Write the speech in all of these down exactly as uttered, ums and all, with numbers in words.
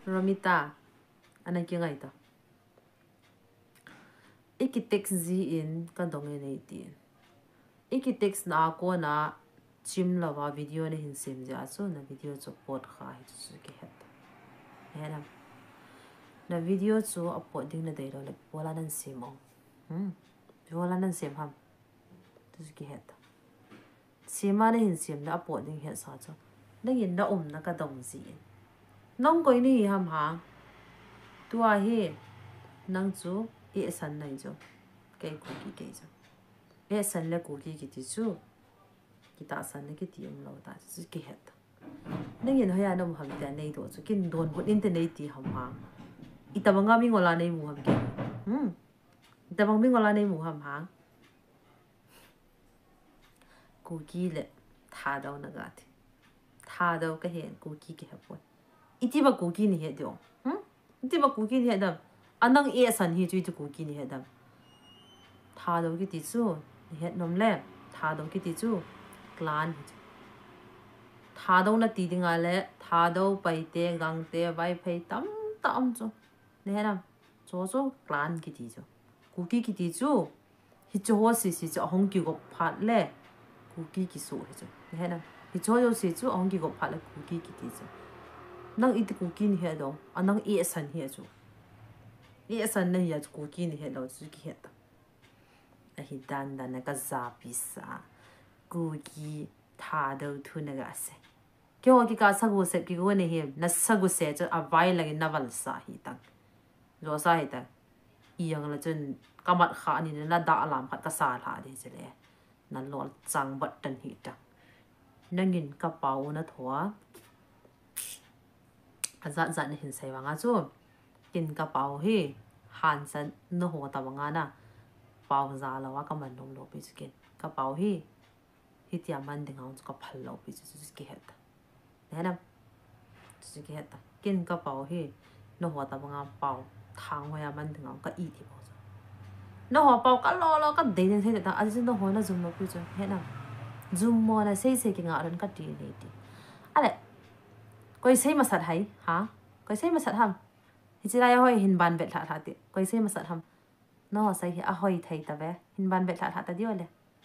Romita anh kia ngay ta ikitex z in kan dong nei ti ikitex na ko na chim lawa video ne hin sim ja so na video cho pot kha hi chu ki het hera na video chu upload ding na dei ro le wala nan sim ong hm wala nan sim ham chu ki het sima ne hin sim na upload ding het sa cho na yin na um na ka dong zi nong koi ni ham ha tua hi nang chu e san nai jo cái cookie cái cho e san le cookie cái tí chu cái ta san le cái tí ông lâu ta chứ cái hết nên nhìn hơi anh ông hầm tiền này thôi chứ cái đồn bút internet tí hầm hàng ít tao bằng mình ngồi này mù hầm cái hm ít tao bằng mình ngồi này mù hầm hàng cookie le thà đâu nó gạt thà đâu cái hiện cookie cái hấp quay ít tí mà cookie này hết đâu hm ít tí mà cookie này hết đâu anh đang e san hi chui tu cookie này hết đâu thà đâu cái tí chu hết nôm lẹ thà đâu cái tí chu clan thà đâu là tí tiếng ai lẹ thà đâu bay tê gang tê bay phay tắm tắm chu nè nam cho cho clan cái tí chu cookie cái tí chu hít cho hoa xì xì cho hong kêu gọt phát lẹ cookie cái số hết chu nè nam hít cho hoa xì chu hong kêu gọt phát lẹ cookie cái tí chu nang ít cookie này hết đâu anh nang e san hết chu e san này hết cookie này hết đâu chu cái hết hidan da na ka zapisa cookie tha do thu na ga se kyo ki ka sagu se ki go ne he na sagu se cha avai lagi naval sa hi tang zo sa hi ta iyang la chen kamat kha ni na da alam khat ka sa la de che le na lol chang bat tan hi ta nangin ka pau na thwa azat zat ne hin sai wanga chu kin ka pau hi han san no ho ta wanga na bao ra là quá cái mình nông lộ bị cái cái bao hi hi tiệm mình thì ngon cái phật lộ bị cái hết thế nào cái hết cái cái bao hi nó hoa ta bằng bao thang hoa mình thì ngon cái ít thì bao nó hoa bao cái lo lo cái đấy nên thế là anh xin nó hoa nó zoom nó bị chứ thế nào zoom mà là xây xây cái ngã lên cái gì này đi à đấy coi xây mà sạch hay hả coi xây mà sạch hầm thì chỉ là hơi hình bàn vẹt thả thả tiệt coi xây mà sạch hầm nó sai à hoi thầy ta về hình ban bệ thà ta điêu le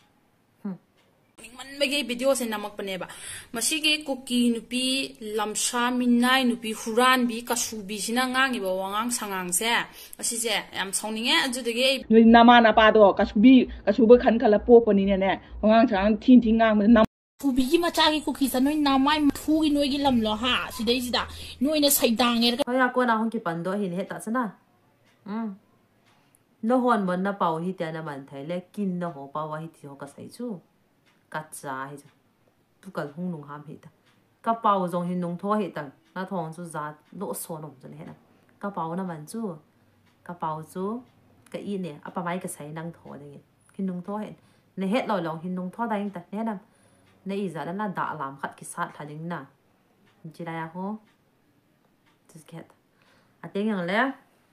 mình mấy cái video sen namak pane ba masi cái cookie nupi lamsa minai nupi huran bi kasu bi sina ngang iba wangang sangang se asi je am songning e aju de ge noi nama na pa do kasu bi kasu ba khan khala po pani ne ne wangang sang thin thin ngang nam cookie gi ma cha gi cookie sa noi namai thu gi noi gi lam lo ha si dei si da noi na sai dang e thôi à cô nào không kịp bắn đôi hình hết ta sana um nó hoàn vẫn nó bảo hi tiền là mình thấy là kinh nó họ bảo hi thì họ có thấy chứ cắt giá hết chứ tu cần không nung ham hết ta các bảo dùng hình nung thua hết ta nó thòng chú giá lỗ số nung cho nên hết các bảo nó mình chứ các bảo chứ cái ý này à bà mấy cái sấy năng thua đấy hình nung thua hết này hết rồi lòng hình nung thua đây ta hết năm này ý giá là đã làm khát cái sát thay những nào chỉ là hô just get à tiếng rằng lẽ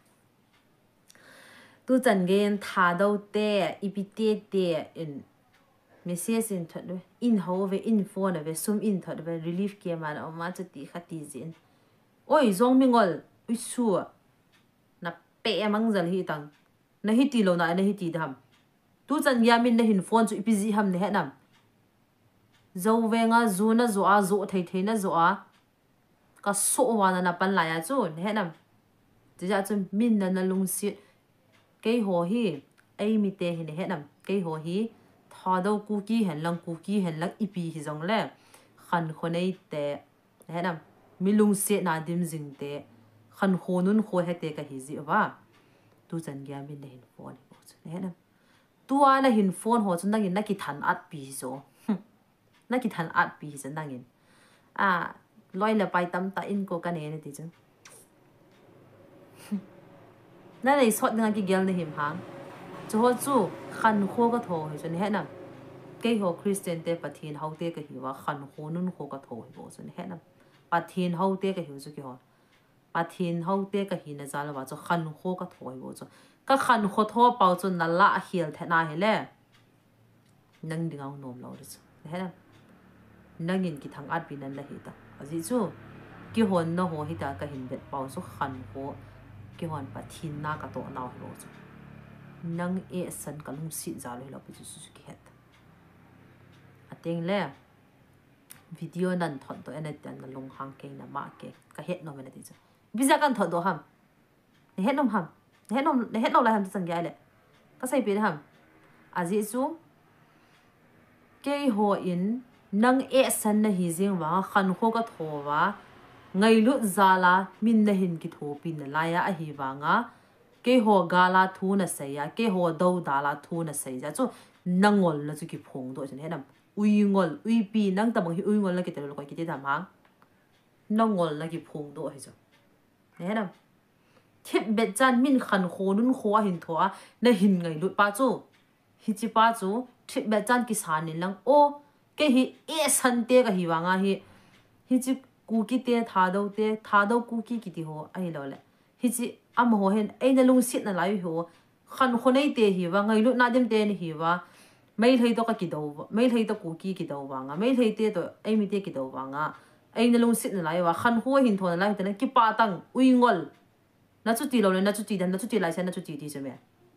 tu chân gen thà đâu te ipite te in message in thật đấy in hậu về info này về zoom in thật về relief kia mà ông má cho tí khát tí gì ôi zong mình ngol ui xua na pe mang zal hi tang na hi ti lo na na hi ti dham tu chân ya min na hin phone chu ipi ham ne nam zo ve nga zu na zo a zo thei thei na zo a ka so wa na pan la ya chu ne nam ti ja chu min na na lung si cái hồ hi ai mi te hi ne nam cái hồ hi thà đâu cookie hen lang cookie hen lang ipi hi zong le khan khonei te he nam milung se na dim jing te khan khonun kho he te ka hi ji wa tu chan gya min ne hin phone he nam tu a na hin phone ho chun nangin na ki than at pi zo na ki than at pi chan nangin a loi la pai tam ta in ko ka ne ne ti chuนั่นเลยสดงานกี่เกลในหิมหางจะหัวจู่ขันโคก็โถจนเห็นน่ะเกี่ยวคริสเตียนเตปะทีนเฮาเตก็หิวว่าขันโคนุ่นโคก็โถโบจนเห็นน่ะปะทีนเฮาเตก็หิวจุกี่หอปะทีนเฮาเตก็หินนะจ๊ะแล้วว่าจะขันโคก็โถโบจนก็ขันโคโถเป่าจนนั่นละเหี่ยวแทน่าเห็นแล้วนั่งดึงเอานมเราดิจ้ะเห็นน่ะนั่งยินกี่ทางอัดปีนั้นละเหตุอ่ะจู่ cái hồn nó hồ hi ta cái hình vẹt bao số khăn hồ cái hồn bà thiên na cả tổ nào rồi nâng e sân cả lung xịn raเลยเราไปจุดสุดเขตà tiếng lẽ video nan thon to anh ấy là lung hàng cái nằm mạ cái cái hết nó mới là gì chứ bây giờ cần thon to ham hết nó ham hết nó hết nó lại ham sang cái lẽ cái sai bị ham à gì chú cái hồ in nâng e sân này hi riêng và khăn khô cái thổ và ngày lúc ra là mình này hình cái thổ pin lại à hi và ngã cái hồ gala thu na say à cái hồ đâu đà la thu na say ra cho nâng ngol là chú cái phong độ cho nên là uy ngol uy pi nâng tầm bằng uy ngol là cái tên là cái gì thằng hàng nâng ngol là cái phong độ hay sao thế nào thiết biệt chân mình khăn khô nun khô hình thua na hình ngày lúc ba chú hi chỉ ba chú thiết biệt chân cái sản nên lang ô cái hi e san te cái hi vàng à hi hi chỉ cookie te thà đâu te thà đâu cookie cái gì hồ ai lo lệ hi chỉ am hồ hen ai na lung sit na lai ho khan khonei te hi wa ngai lu na dem te ni hi wa mai thei to ka ki do mai thei to ku ki ki do wa nga mai thei te to ai mi te ki do wa nga ai na lung sit na lai wa khan ho hin thon lai te na ki pa tang ui ngol na chu ti lo le na chu ti dan na chu ti lai sa na chu ti ti se me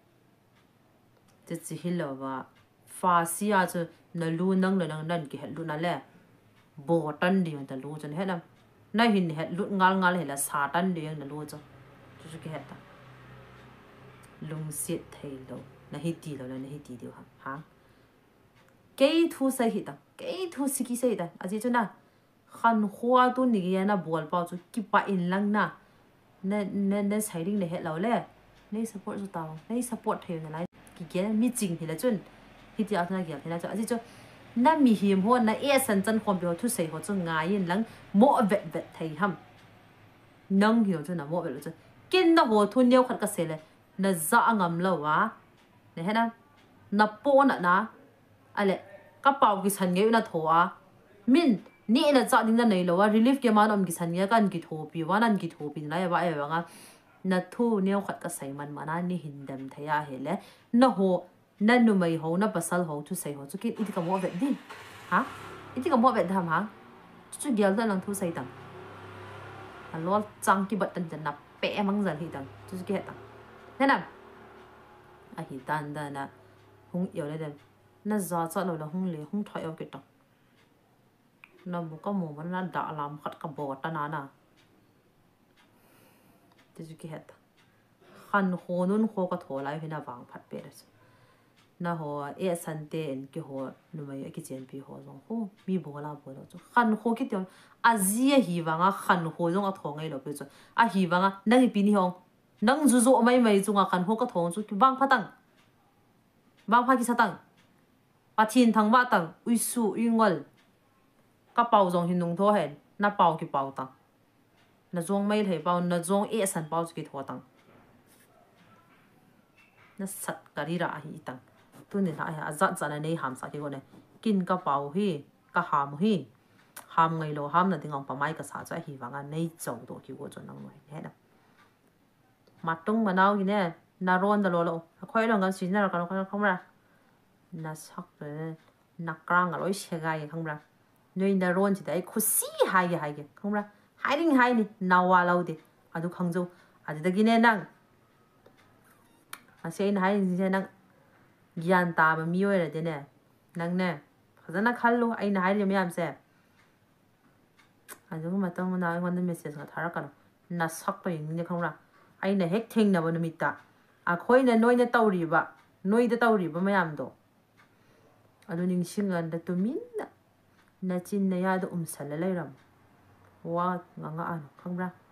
te chi hi lo wa fa si a chu na lu nang le nang nan ki he lu na le bo tan di ta lu chen he na na hin he lu ngal ngal he la sa tan di na lu chu chú cái hạt lung xiết thầy lâu na hết đi lâu na hết đi điều hả hả cái thu say hết à cái thu xí cái say đó à chị cho na khăn hoa tu nị na bùa bao chú kịp bại in lăng na nên nên nên sai đinh để hết lâu lẽ nên support cho tao nên support thầy này lại cái kia mi chỉnh thì là chun hết đi ao na kia thì là cho à chị cho na mi hiểm hoa na e sân chân còn biểu thu say hoa cho ngài in lăng mỏ vẹt vẹt thầy hầm nâng hiểu cho na mỏ vẹt cho kinh nó hồ thun nhiều khát cái gì này nó dã ngầm lâu quá này hết á nó po nè na ai lệ các bao cái sân nghe nó thua à min nị là dã đi nó này lâu à relief cái mà nó cái sân nghe cái cái thua pi quá nên cái thua pi này vậy vậy à nó thu nhiều khát cái gì mình mà nó nị hình đầm thấy à hết lệ nó hồ nó nụ mày hồ nó basal hồ thu say hồ chú cái ít cái mua vậy đi hả ít cái mua vậy tham hả chú giờ nó làm thu say tầm lo trăng cái bật chân chân nắp bé mang dần thì tầng chú cái tầng thế nào à thì tan đó là không yếu lên nó gió gió rồi là không lì không thoải cái tầng nó một cái mồm nó đã làm khát cả bò ta nà nà chú cái tầng khăn hồ nôn hồ cái thổ lại thì nó vàng phát bé đấy nó hồ e san tên cái hồ nó mấy cái chuyện bị hồ giống hồ mi bò la bò đó khăn hồ cái tiếng à gì hi vàng à khăn hồ giống cái thổ ngay đó bây giờ à hi vàng à nâng pin hông nâng zu zu mấy mấy chung à khăn hồ cái thổ chung vàng phát tăng vàng phát cái sao tăng à thiên thằng ba tăng uy su uy ngol cái bao giống hình nông thổ hết nó bao cái bao tăng nó giống mấy thầy bao nó giống e san bao cái thổ tăng nó sạch cái đi ra hi tăng tu nên là à dắt dắt này ham sa cái con này kinh cái bao hi cái ham hi ham ngày lo ham là tiếng ông bà mai cái sao cho hi vàng anh này giàu đồ kiểu của chúng nó này hết đâu mặt tung mà nào cái này na ron đó lo khói lòng cái gì nào cái không ra na sắc rồi na căng cái lối xe gai không ra nơi na ron chỉ đấy khu xí hai cái hai cái không ra hai đinh hai này nào vào lâu đi à du không du à chỉ cái này năng à xe này hai gì năng gian ta mà miêu là thế này năng nè thật ra khăn luôn anh hai điều mấy em xem à chúng mà tao nói quan tâm message là tháo ra cái nó sắc tới như không ra anh này hết thinh nào mà nó mít ta à khối này nói nó tàu rì bạ nói nó tàu rì bạ mấy em đó à tôi nhìn sinh gần đã tôi min đó nó chín này ai đó um sẵn lại làm wow ngã ngã không ra